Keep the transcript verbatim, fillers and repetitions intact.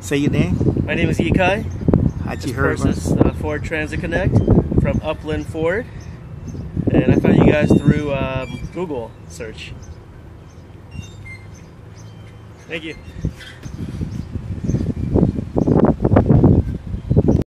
Say your name. My name is Ikai. How'd you This hear about is uh, Ford Transit Connect from Upland Ford, and I found you guys through um, Google search. Thank you.